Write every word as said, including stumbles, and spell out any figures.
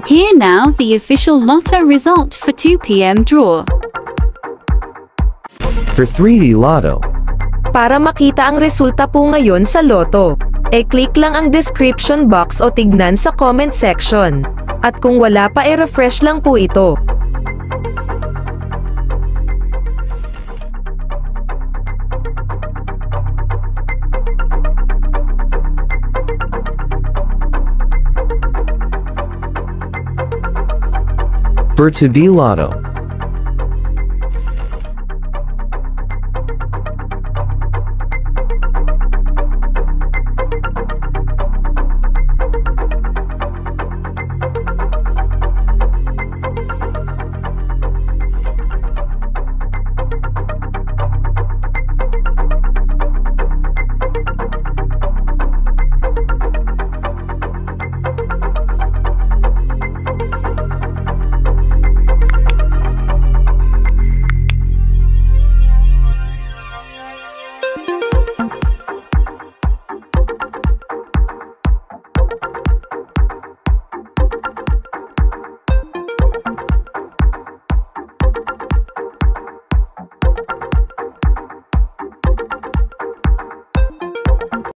Here now the official Lotto result for two p m draw. For three D Lotto. Para makita ang resulta po ngayon sa Lotto, e-click lang ang description box o tignan sa comment section. At kung wala pa e-refresh lang po ito. For two D Lotto.